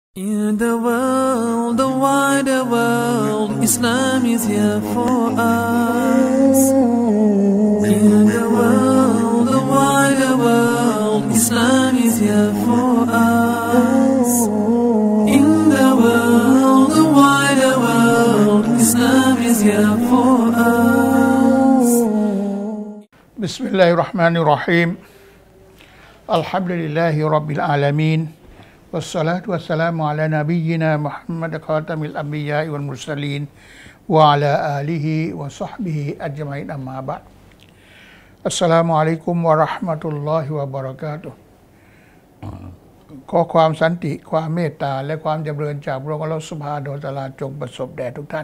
In the wider world, Islam is here for us. In the wider world, Islam is here for us. In the wider world, Islam is here for us. Bismillahirrahmanirrahim. Alhamdulillahi Rabbil Alameen. Wassalatu wassalamu ala nabiyyina Muhammad khatamil anbiya wal mursalin wa ala alihi wa sahbihi ajma'in amma ba'd. Assalamu alaikum wa rahmatullahi wa barakatuh ขอความสันติความเมตตาและความจำเริญจากพระองค์อัลเลาะห์ซุบฮานะฮูวะตะอาลาจงประสบแด่ทุกท่าน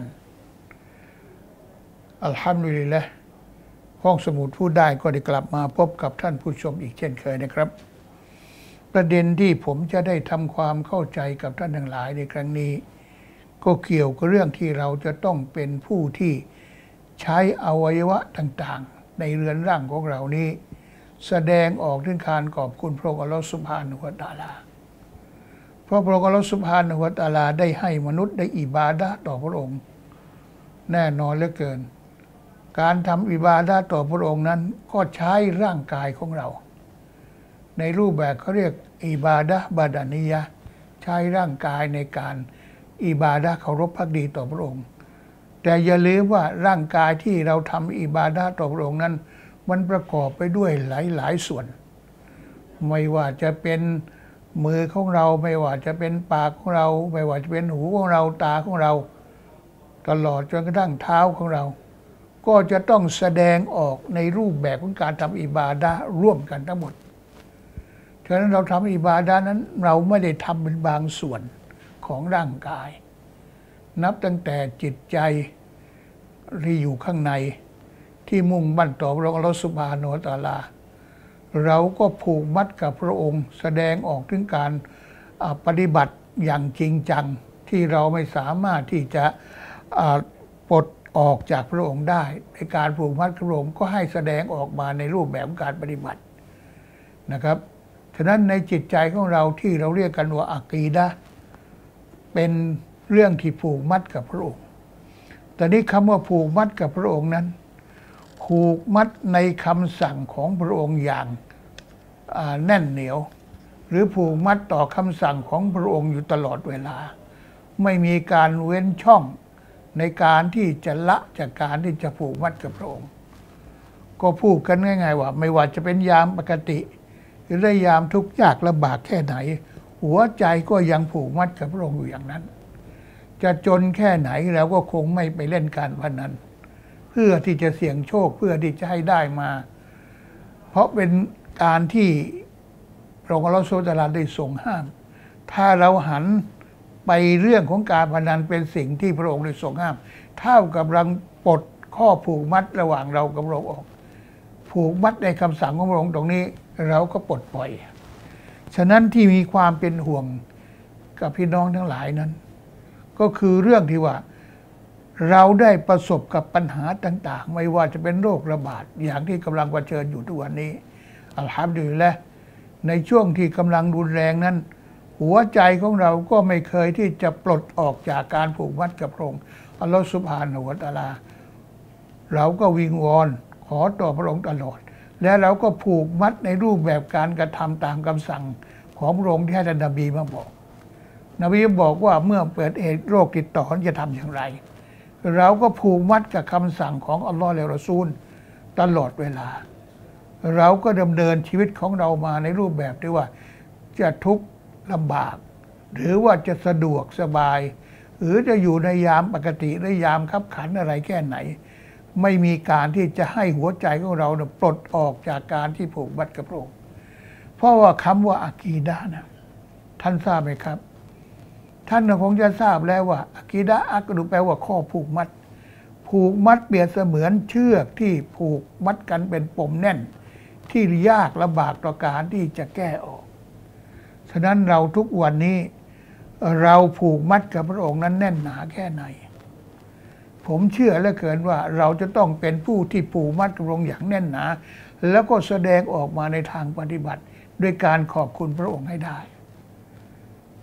อัลฮัมดุลิลละห์ห้องสมุดพูดได้ก็ได้กลับมาพบกับท่านผู้ชมอีกเช่นเคยนะครับประเด็นที่ผมจะได้ทำความเข้าใจกับท่านทั้งหลายในครั้งนี้ก็เกี่ยวกับเรื่องที่เราจะต้องเป็นผู้ที่ใช้อวัยวะต่างๆในเรือนร่างของเรานี้แสดงออกถึงการขอบคุณพระองค์อัลเลาะห์ซุบฮานะฮูวะตะอาลาเพราะพระองค์อัลเลาะห์ซุบฮานะฮูวะตะอาลาได้ให้มนุษย์ได้อิบาดะห์ต่อพระองค์แน่นอนเหลือเกินการทำอิบาดะห์ต่อพระองค์นั้นก็ใช้ร่างกายของเราในรูปแบบเขาเรียกอิบาดะห์บาดานียะห์ใช้ร่างกายในการอิบาดะห์เคารพภักดีต่อพระองค์แต่อย่าลืมว่าร่างกายที่เราทำอิบาดะห์ต่อพระองค์นั้นมันประกอบไปด้วยหลายส่วนไม่ว่าจะเป็นมือของเราไม่ว่าจะเป็นปากของเราไม่ว่าจะเป็นหูของเราตาของเราตลอดจนกระทั่งเท้าของเราก็จะต้องแสดงออกในรูปแบบของการทำอิบาดะห์ร่วมกันทั้งหมดฉะนั้นเราทำอิบาดะห์นั้นเราไม่ได้ทำเป็นบางส่วนของร่างกายนับตั้งแต่จิตใจที่อยู่ข้างในที่มุ่งมั่นต่อพระองค์อัลเลาะห์ซุบฮานะฮูวะตะอาลาเราก็ผูกมัดกับพระองค์แสดงออกถึงการปฏิบัติอย่างจริงจังที่เราไม่สามารถที่จะปลดออกจากพระองค์ได้ในการผูกมัดพระองค์ก็ให้แสดงออกมาในรูปแบบการปฏิบัตินะครับฉะนั้นในจิตใจของเราที่เราเรียกกันว่าอะกีดะห์เป็นเรื่องที่ผูกมัดกับพระองค์แต่นี้คำว่าผูกมัดกับพระองค์นั้นผูกมัดในคำสั่งของพระองค์อย่างแน่นเหนียวหรือผูกมัดต่อคำสั่งของพระองค์อยู่ตลอดเวลาไม่มีการเว้นช่องในการที่จะละจากการที่จะผูกมัดกับพระองค์ก็พูดกันง่ายๆว่าไม่ว่าจะเป็นยามปกติหรือในยามทุกข์ยากลำบากแค่ไหนหัวใจก็ยังผูกมัดกับพระองค์อยู่อย่างนั้นจะจนแค่ไหนเราก็คงไม่ไปเล่นการพนันเพื่อที่จะเสี่ยงโชคเพื่อที่จะให้ได้มาเพราะเป็นการที่พระองค์อัลเลาะห์ซุบฮานะฮูวะตะอาลาได้ทรงห้ามถ้าเราหันไปเรื่องของการพนันเป็นสิ่งที่พระองค์ได้ทรงห้ามเท่ากับกำลังปลดข้อผูกมัดระหว่างเรากับพระองค์ออกผูกมัดในคำสั่งของพระองค์ตรงนี้เราก็ปลดปล่อยฉะนั้นที่มีความเป็นห่วงกับพี่น้องทั้งหลายนั้นก็คือเรื่องที่ว่าเราได้ประสบกับปัญหาต่างๆไม่ว่าจะเป็นโรคระบาดอย่างที่กำลังเผชิญอยู่ทุกวันนี้อัลฮัมดุลิลละห์ในช่วงที่กำลังรุนแรงนั้นหัวใจของเราก็ไม่เคยที่จะปลดออกจากการผูกมัดกับพระองค์อัลลอฮฺซุบฮานะฮูวะตะอาลาเราก็วิงวอนขอต่อพระองค์ตลอดและเราก็ผูกมัดในรูปแบบการกระทำตามคำสั่งของพระองค์ที่ให้ท่านนบีมาบอกนบีบอกว่าเมื่อเกิดเหตุโรคติดต่อจะทำอย่างไรเราก็ผูกมัดกับคำสั่งของอัลลอฮ์และรอซูลตลอดเวลาเราก็ดำเนินชีวิตของเรามาในรูปแบบที่ว่าจะทุกข์ลำบากหรือว่าจะสะดวกสบายหรือจะอยู่ในยามปกติหรือยามคับขันอะไรแค่ไหนไม่มีการที่จะให้หัวใจของเราปลดออกจากการที่ผูกมัดกับพระองค์เพราะว่าคำว่าอะกีดะห์นะท่านทราบไหมครับท่านคงจะทราบแล้วว่าอะกีดะห์อักดุแปลว่าข้อผูกมัดผูกมัดเปรียบเสมือนเชือกที่ผูกมัดกันเป็นปมแน่นที่ยากลำบากต่อการที่จะแก้ออกฉะนั้นเราทุกวันนี้เราผูกมัดกับพระองค์นั้นแน่นหนาแค่ไหนผมเชื่อเหลือเกินว่าเราจะต้องเป็นผู้ที่ผูกมัดกับพระองค์อย่างแน่นหนาแล้วก็แสดงออกมาในทางปฏิบัติด้วยการขอบคุณพระองค์ให้ได้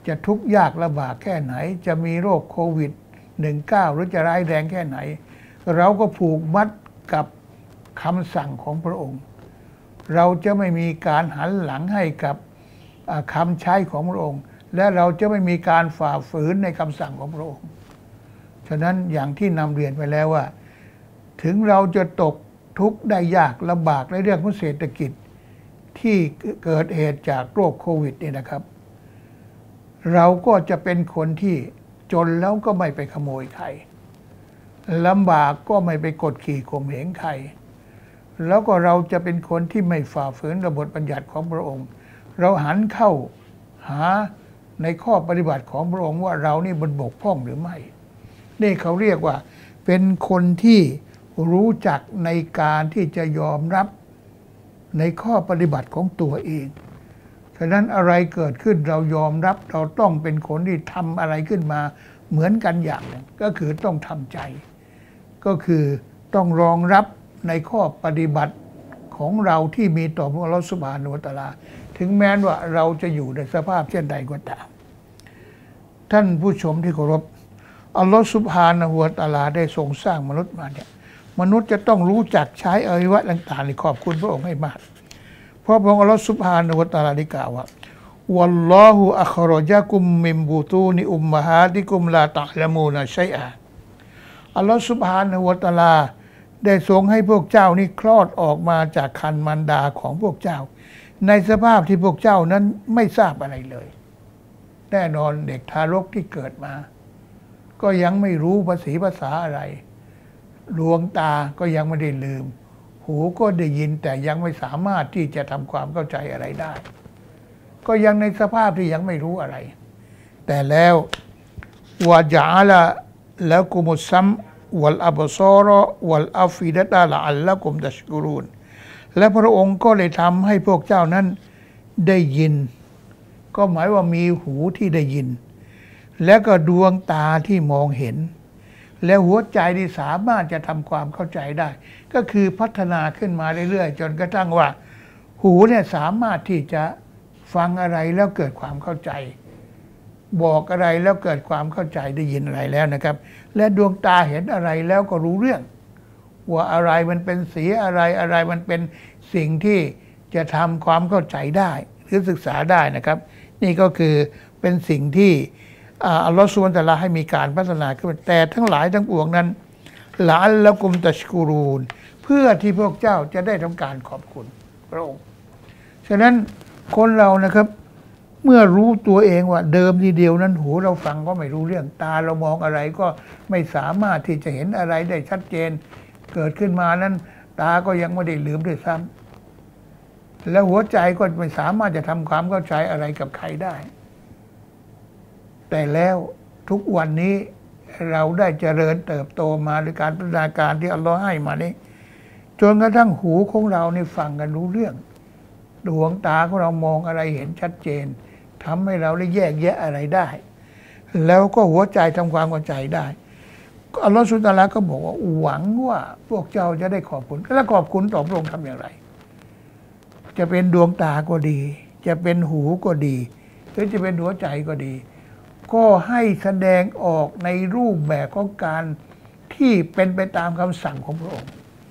จะทุกข์ยากลำบากแค่ไหนจะมีโรคโควิด-19 หรือจะร้ายแรงแค่ไหนเราก็ผูกมัดกับคำสั่งของพระองค์เราจะไม่มีการหันหลังให้กับคำใช้ของพระองค์และเราจะไม่มีการฝ่าฝืนในคำสั่งของพระองค์ฉะนั้นอย่างที่นำเรียนไปแล้วว่าถึงเราจะตกทุกข์ได้ยากลำบากในเรื่องของเศรษฐกิจที่เกิดเหตุจากโรคโควิดเนี่ยนะครับเราก็จะเป็นคนที่จนแล้วก็ไม่ไปขโมยใครลำบากก็ไม่ไปกดขี่ข่มเหงใครแล้วก็เราจะเป็นคนที่ไม่ฝ่าฝืนระบบบัญญัติของพระองค์เราหันเข้าหาในข้อปฏิบัติของพระองค์ว่าเรานี่บกพร่องหรือไม่นี่เขาเรียกว่าเป็นคนที่รู้จักในการที่จะยอมรับในข้อปฏิบัติของตัวเองฉะนั้นอะไรเกิดขึ้นเรายอมรับเราต้องเป็นคนที่ทำอะไรขึ้นมาเหมือนกันอย่างหนึ่งก็คือต้องทำใจก็คือต้องรองรับในข้อปฏิบัติของเราที่มีต่อพระอัลเลาะห์ซุบฮานะฮูวะตะอาลาถึงแม้ว่าเราจะอยู่ในสภาพเช่นใดก็ตามท่านผู้ชมที่เคารพอัลลอฮฺซุบฮานะฮูวะตะอาลาได้ทรงสร้างมนุษย์มาเนี่ยมนุษย์จะต้องรู้จักใช้อวัยวะต่างๆในขอบคุณพระองค์ให้มากเพราะพระองค์อัลลอฮฺซุบฮานะฮูวะตะอาลาได้กล่าวว่าวัลลอฮุอัครอญะกุมมินบุตูนิอุมมะฮาติกุมลาตะละมูนะชัยอะอัลลอฮฺซุบฮานะฮูวะตะอาลาได้ทรงให้พวกเจ้านี่คลอดออกมาจากครรภ์มารดาของพวกเจ้าในสภาพที่พวกเจ้านั้นไม่ทราบอะไรเลยแน่นอนเด็กทารกที่เกิดมาก็ยังไม่รู้ภาษาอะไรดวงตาก็ยังไม่ได้ลืมหูก็ได้ยินแต่ยังไม่สามารถที่จะทำความเข้าใจอะไรได้ก็ยังในสภาพที่ยังไม่รู้อะไรแต่แล้ววะญะอะละละกุมุสซัมวัลอับศอรวัลอัฟอิดะตะละอัลละกุมตัชกุรูนและพระองค์ก็ได้ทำให้พวกเจ้านั้นได้ยินก็หมายว่ามีหูที่ได้ยินและก็ดวงตาที่มองเห็นและหัวใจที่สามารถจะทำความเข้าใจได้ก็คือพัฒนาขึ้นมาเรื่อยๆจนกระทั่งว่าหูเนี่ยสามารถที่จะฟังอะไรแล้วเกิดความเข้าใจบอกอะไรแล้วเกิดความเข้าใจได้ยินอะไรแล้วนะครับและดวงตาเห็นอะไรแล้วก็รู้เรื่องว่าอะไรมันเป็นสีอะไรมันเป็นสิ่งที่จะทำความเข้าใจได้หรือศึกษาได้นะครับนี่ก็คือเป็นสิ่งที่อัลลอฮฺซุบฮานะฮูวะตะอาลาให้มีการพัฒนาขึ้นแต่ทั้งหลายทั้งปวงนั้นละอัลละกุมตัชกุรูนเพื่อที่พวกเจ้าจะได้ทำการขอบคุณพระองค์ฉะนั้นคนเรานะครับเมื่อรู้ตัวเองว่าเดิมทีเดียวนั้นหูเราฟังก็ไม่รู้เรื่องตาเรามองอะไรก็ไม่สามารถที่จะเห็นอะไรได้ชัดเจนเกิดขึ้นมานั้นตาก็ยังไม่ได้ลืมด้วยซ้ำแล้วหัวใจก็ไม่สามารถจะทำความเข้าใจอะไรกับใครได้แต่แล้วทุกวันนี้เราได้เจริญเติบโตมาด้วยการพัฒนาการที่อัลลอฮ์ให้มานี้จนกระทั่งหูของเรานี่ฟังกันรู้เรื่องดวงตาของเรามองอะไรเห็นชัดเจนทำให้เราได้แยกแยะอะไรได้แล้วก็หัวใจทำความเข้าใจได้อัลลอฮฺซุบฮานะฮูวะตะอาลาก็บอกว่าหวังว่าพวกเจ้าจะได้ขอบคุณและขอบคุณต่อพระองค์ทำอย่างไรจะเป็นดวงตาก็ดีจะเป็นหูก็ดีหรือจะเป็นหัวใจก็ดีก็ให้แสดงออกในรูปแบบของการที่เป็นไปตามคำสั่งของพระองค์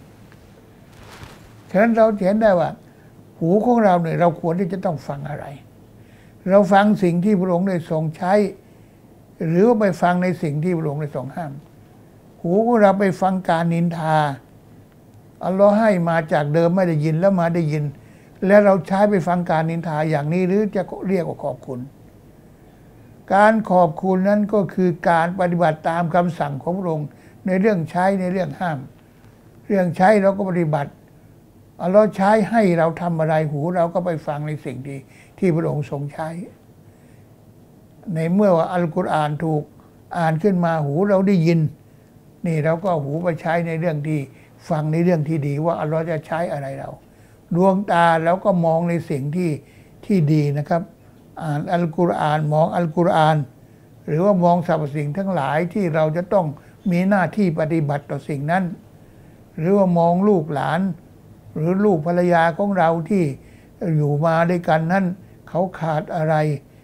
ฉะนั้นเราเห็นได้ว่าหูของเราเนี่ยเราควรที่จะต้องฟังอะไรเราฟังสิ่งที่พระองค์ได้ทรงใช้หรือว่าไปฟังในสิ่งที่พระองค์ได้ทรงห้ามหูของเราไปฟังการนินทาอัลลอฮ์ให้มาจากเดิมไม่ได้ยินแล้วมาได้ยินและเราใช้ไปฟังการนินทาอย่างนี้หรือจะเรียกว่าขอบคุณการขอบคุณนั้นก็คือการปฏิบัติตามคำสั่งของพระองค์ในเรื่องใช้ในเรื่องห้ามเรื่องใช้เราก็ปฏิบัติอัลลอฮ์ใช้ให้เราทำอะไรหูเราก็ไปฟังในสิ่งที่พระองค์ทรงใช้ในเมื่อว่าอัลกุรอานถูกอ่านขึ้นมาหูเราได้ยินนี่เราก็หูไปใช้ในเรื่องที่ฟังในเรื่องที่ดีว่าอัลลอฮ์จะใช้อะไรเราดวงตาแล้วก็มองในสิ่งที่ดีนะครับอ่านอัลกุรอานมองอัลกุรอานหรือว่ามองสรรพสิ่งทั้งหลายที่เราจะต้องมีหน้าที่ปฏิบัติต่อสิ่งนั้นหรือว่ามองลูกหลานหรือลูกภรรยาของเราที่อยู่มาด้วยกันนั้นเขาขาดอะไร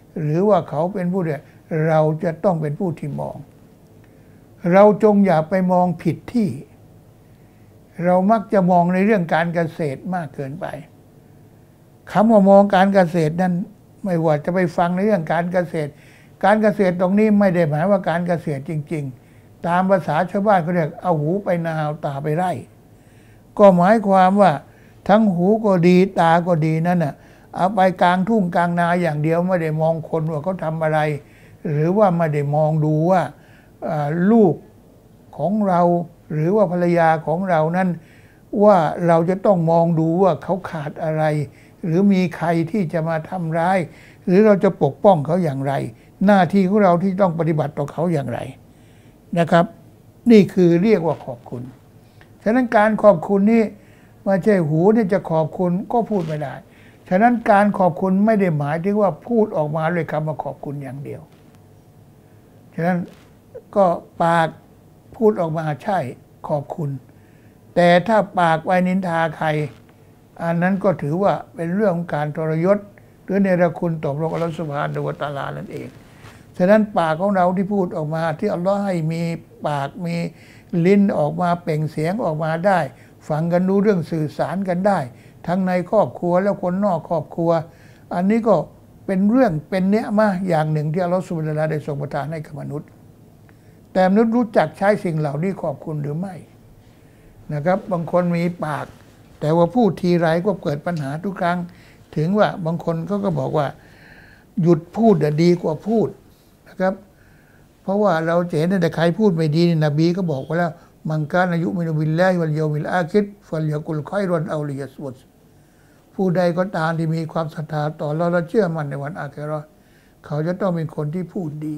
หรือว่าเขาเป็นผู้ใดเราจะต้องเป็นผู้ที่มองเราจงอย่าไปมองผิดที่เรามักจะมองในเรื่องการเกษตรมากเกินไปคำว่ามองการเกษตรนั้นไม่ว่าจะไปฟังในเรื่องการเกษตรการเกษตรตรงนี้ไม่ได้หมายว่าการเกษตรจริงๆตามภาษาชาวบ้านเขาเรียกเอาหูไปนาเอาตาไปไร่ก็หมายความว่าทั้งหูก็ดีตาก็ดีนั่นน่ะเอาไปกลางทุ่งกลางนาอย่างเดียวไม่ได้มองคนว่าเขาทำอะไรหรือว่าไม่ได้มองดูว่าลูกของเราหรือว่าภรรยาของเรานั้นว่าเราจะต้องมองดูว่าเขาขาดอะไรหรือมีใครที่จะมาทำร้ายหรือเราจะปกป้องเขาอย่างไรหน้าที่ของเราที่ต้องปฏิบัติต่อเขาอย่างไรนะครับนี่คือเรียกว่าขอบคุณฉะนั้นการขอบคุณนี่ไม่ใช่หูนี่จะขอบคุณก็พูดไม่ได้ฉะนั้นการขอบคุณไม่ได้หมายถึงว่าพูดออกมาด้วยคำว่าขอบคุณอย่างเดียวฉะนั้นก็ปากพูดออกมาใช่ขอบคุณแต่ถ้าปากไว้นินทาใครอันนั้นก็ถือว่าเป็นเรื่องของการทรยศหรือเนรคุณต่อพระองค์อัลลอฮฺซุบฮานะฮูวะตะอาลานั่นเองฉะนั้นปากของเราที่พูดออกมาที่อัลลอฮฺให้มีปากมีลิ้นออกมาเปล่งเสียงออกมาได้ฟังกันรู้เรื่องสื่อสารกันได้ทั้งในครอบครัวและคนนอกครอบครัวอันนี้ก็เป็นเรื่องเป็นเนื้อมาอย่างหนึ่งที่อัลลอฮฺซุบฮานะฮูวะตะอาลาได้ทรงประทานให้กับมนุษย์แต่มนุษย์รู้จักใช้สิ่งเหล่านี้ขอบคุณหรือไม่นะครับบางคนมีปากแต่ว่าพูดทีไรก็เกิดปัญหาทุกครั้งถึงว่าบางคนก็บอกว่าหยุดพูดดีกว่าพูดนะครับเพราะว่าเราเห็นแต่ใครพูดไม่ดีนบีก็บอกไว้แล้วมังกานายุมินบิลลาฮิวัลยอมิลอาคิรฟัลยะกุลค็อยรอนเอาลิยัสวุตผู้ใดก็ตามที่มีความศรัทธาต่อเราและเชื่อมั่นในวันอาคิเราะห์เขาจะต้องเป็นคนที่พูดดี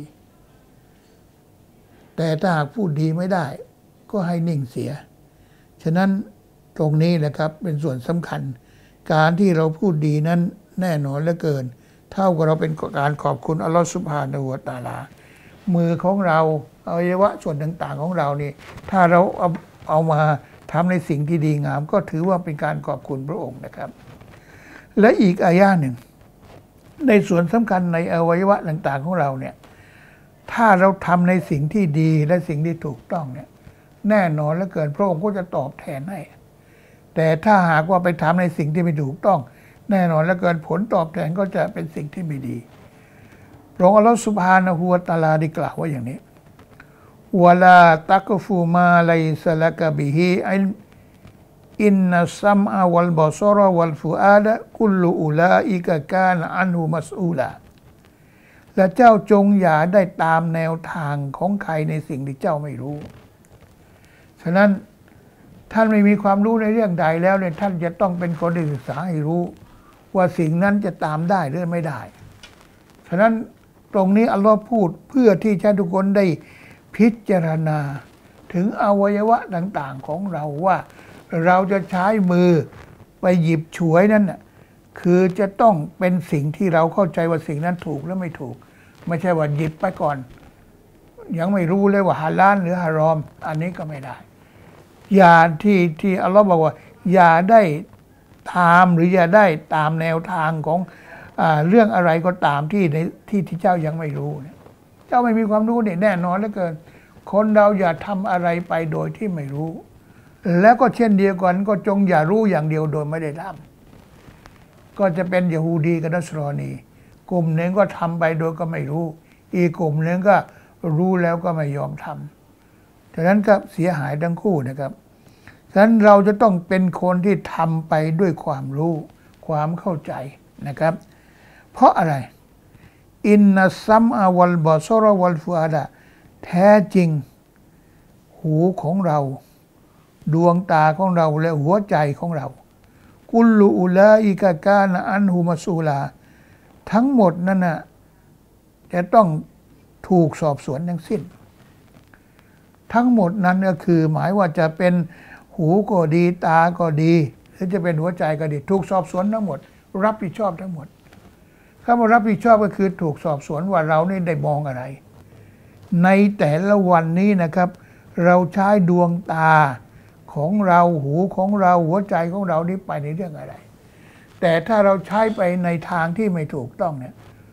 แต่ถ้าหากพูดดีไม่ได้ก็ให้นิ่งเสียฉะนั้นตรงนี้นะครับเป็นส่วนสำคัญการที่เราพูดดีนั้นแน่นอนเหลือเกินเท่ากับเราเป็นการขอบคุณอัลลอฮฺซุบฮานะฮูวะตะอาลามือของเราอวัยวะส่วนต่างๆของเรานี่ถ้าเราเอามาทำในสิ่งที่ดีงามก็ถือว่าเป็นการขอบคุณพระองค์นะครับและอีกอายะหนึ่งในส่วนสำคัญในอวัยวะต่างๆของเราเนี่ยถ้าเราทำในสิ่งที่ดีและสิ่งที่ถูกต้องเนี่ยแน่นอนเหลือเกินพระองค์ก็จะตอบแทนให้แต่ถ้าหากว่าไปทำในสิ่งที่ไม่ถูกต้องแน่นอนเหลือเกินผลตอบแทนก็จะเป็นสิ่งที่ไม่ดีพระองค์อัลลอฮฺซุบฮานะฮูวะตะอาลาได้กล่าวว่าอย่างนี้วะลาตักฟูมาไลซะละกะบิฮิอินนัสซัมอะวัลบอซอรวัลฟุอาดะกุลอุลาอิกะกานะอันฮุมัสอูลาและเจ้าจงอย่าได้ตามแนวทางของใครในสิ่งที่เจ้าไม่รู้ฉะนั้นท่านไม่มีความรู้ในเรื่องใดแล้วเนี่ยท่านจะต้องเป็นคนที่ศึกษาให้รู้ว่าสิ่งนั้นจะตามได้หรือไม่ได้ฉะนั้นตรงนี้อัลลอฮ์พูดเพื่อที่จะทุกคนได้พิจารณาถึงอวัยวะต่างๆของเราว่าเราจะใช้มือไปหยิบฉวยนั้นน่ะคือจะต้องเป็นสิ่งที่เราเข้าใจว่าสิ่งนั้นถูกหรือไม่ถูกไม่ใช่ว่าหยิบไปก่อนยังไม่รู้เลยว่าฮาลาลหรือฮารอมอันนี้ก็ไม่ได้อย่าที่อัลลอฮ์บอกว่าอย่าได้ตามหรืออย่าได้ตามแนวทางของเรื่องอะไรก็ตามที่เจ้ายังไม่รู้เนี่ยเจ้าไม่มีความรู้เนี่ยแน่นอนเหลือเกินคนเราอย่าทำอะไรไปโดยที่ไม่รู้แล้วก็เช่นเดียวกันก็จงอย่ารู้อย่างเดียวโดยไม่ได้ทำก็จะเป็นยะฮูดีกับนัสรอนีกลุ่มหนึ่งก็ทำไปโดยก็ไม่รู้อีกกลุ่มหนึ่งก็รู้แล้วก็ไม่ยอมทำฉะนั้นก็เสียหายทั้งคู่นะครับฉะนั้นเราจะต้องเป็นคนที่ทำไปด้วยความรู้ความเข้าใจนะครับเพราะอะไรอินนัสซัมอะวัลบอซอรวัลฟุอาดะแท้จริงหูของเราดวงตาของเราและหัวใจของเรากุลลูอุลาอิกะกานะอันฮุมัสูลาทั้งหมดนั่นน่ะจะต้องถูกสอบสวนทั้งสิ้นทั้งหมดนั้นก็คือหมายว่าจะเป็นหูก็ดีตาก็ดีหรือจะเป็นหัวใจก็ดีถูกสอบสวนทั้งหมดรับผิดชอบทั้งหมดคำว่ารับผิดชอบก็คือถูกสอบสวนว่าเรานี่ได้มองอะไรในแต่ละวันนี้นะครับเราใช้ดวงตาของเราหูของเราหัวใจของเรานี่ไปในเรื่องอะไรแต่ถ้าเราใช้ไปในทางที่ไม่ถูกต้องเนี่ย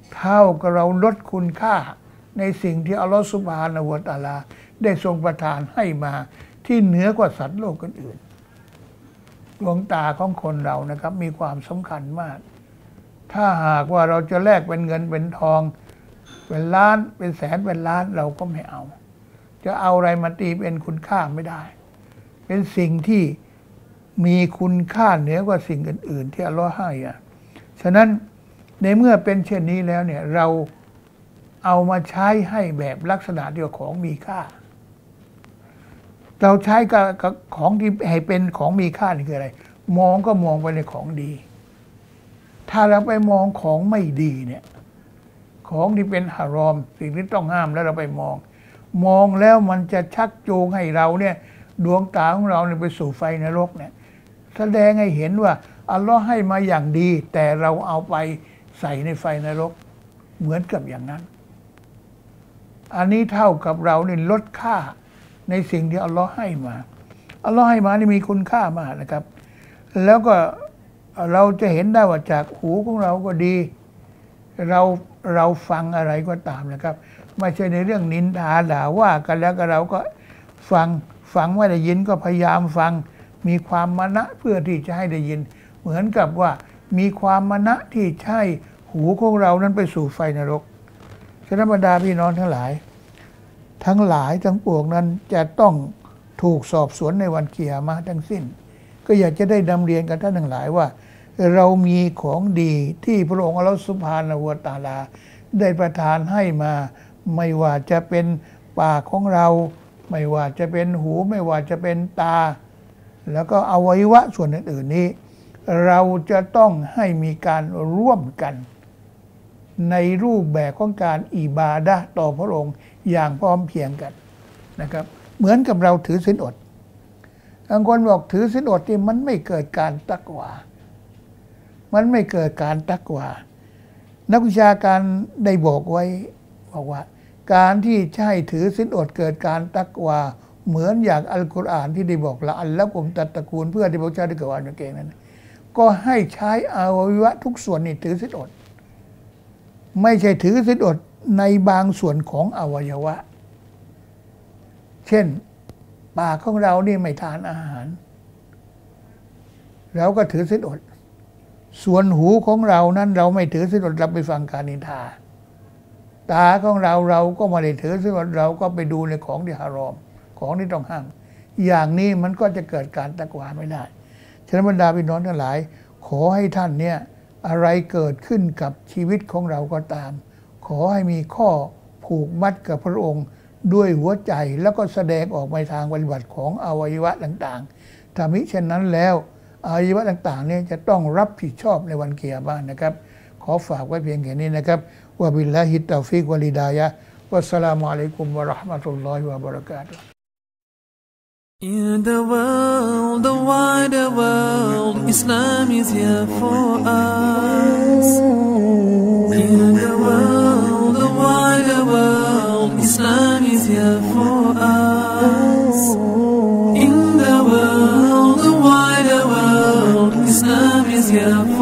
เท่ากับเราลดคุณค่าในสิ่งที่อัลลอฮฺซุบฮานะฮูวะตะอาลาได้ทรงประทานให้มาที่เหนือกว่าสัตว์โลกอื่นๆดวงตาของคนเรานะครับมีความสำคัญมาก ถ้าหากว่าเราจะแลกเป็นเงินเป็นทองเป็นล้านเป็นแสนเป็นล้านเราก็ไม่เอา จะเอาอะไรมาตีเป็นคุณค่าไม่ได้ เป็นสิ่งที่มีคุณค่าเหนือกว่าสิ่งอื่นๆที่อัลลอฮ์ให้ฉะนั้นในเมื่อเป็นเช่นนี้แล้วเนี่ยเราเอามาใช้ให้แบบลักษณะเดียวของมีค่า เราใช้กับของที่ให้เป็นของมีค่านี่คืออะไรมองก็มองไปในของดี ถ้าเราไปมองของไม่ดีเนี่ยของที่เป็นฮารอมสิ่งที่ต้องห้ามแล้วเราไปมองแล้วมันจะชักจูงให้เราเนี่ยดวงตาของเราเนี่ยไปสู่ไฟนรกเนี่ยแสดงให้เห็นว่าอัลลอฮ์ให้มาอย่างดีแต่เราเอาไปใส่ในไฟนรกเหมือนกับอย่างนั้นอันนี้เท่ากับเราเนี่ยลดค่าในสิ่งที่อัลลอฮ์ให้มาอัลลอฮ์ให้มานี่มีคุณค่ามากนะครับแล้วก็เราจะเห็นได้ว่าจากหูของเราก็ดีเราฟังอะไรก็ตามนะครับไม่ใช่ในเรื่องนินทาด่าว่ากันแล้วก็เราก็ฟังไม่ได้ยินก็พยายามฟังมีความมณะเพื่อที่จะให้ได้ยินเหมือนกับว่ามีความมณะที่ใช่หูของเรานั้นไปสู่ไฟนรกฉะนั้นบรรดาพี่น้องทั้งหลายทั้งปวงนั้นจะต้องถูกสอบสวนในวันกิยามะห์ทั้งสิ้นก็อยากจะได้นำเรียนกับท่านทั้งหลายว่าเรามีของดีที่พระองค์อัลเลาะห์ซุบฮานะฮูวะตะอาลาได้ประทานให้มาไม่ว่าจะเป็นปากของเราไม่ว่าจะเป็นหูไม่ว่าจะเป็นตาแล้วก็อวัยวะส่วนอื่นๆนี้เราจะต้องให้มีการร่วมกันในรูปแบบของการอิบาดะห์ต่อพระองค์อย่างพร้อมเพรียงกันนะครับเหมือนกับเราถือศีลอดบางคนบอกถือศีลอดที่มันไม่เกิดการตักวามันไม่เกิดการตักวานักวิชาการได้บอกไว้บอกว่าการที่ใช้ถือศีลอดเกิดการตักวาเหมือนอย่างอัลกุรอานที่ได้บอกละอัลละกุมตัตตะกูลเพื่อที่พระเจ้าได้เกิดวันเก่งนั้นก็ให้ใช้อวัยวะทุกส่วนนี่ถือศีลอดไม่ใช่ถือศีลอดในบางส่วนของอวัยวะเช่นปากของเรานี่ไม่ทานอาหารเราก็ถือศีลอดส่วนหูของเรานั้นเราไม่ถือศีลอดเราไปฟังการนินทาตาของเราก็ไม่ได้ถือศีลอดเราก็ไปดูในของที่ฮารอมของที่ต้องห้ามอย่างนี้มันก็จะเกิดการตักวาไม่ได้ฉะนั้นบรรดาพี่น้องทั้งหลายขอให้ท่านเนี่ยอะไรเกิดขึ้นกับชีวิตของเราก็ตามขอให้มีข้อผูกมัดกับพระองค์ด้วยหัวใจแล้วก็แสดงออกมาทางปฏิบัติของอวัยวะต่างๆถ้ามิเช่นนั้นแล้วอวัยวะต่างๆเนี่ยจะต้องรับผิดชอบในวันกิยามะห์นะครับขอฝากไว้เพียงแค่นี้นะครับวะบิลลาฮิตตอฟิกวัลฮิดายะฮ์วัสสลามุอะลัยกุมวะเราะห์มะตุลลอฮิวะบะเราะกาตุฮ์ In the world, the wider world, Islam is here for us. In the world, the wider world, Islam is here for us. In the world, the wider world, Islam is here for us.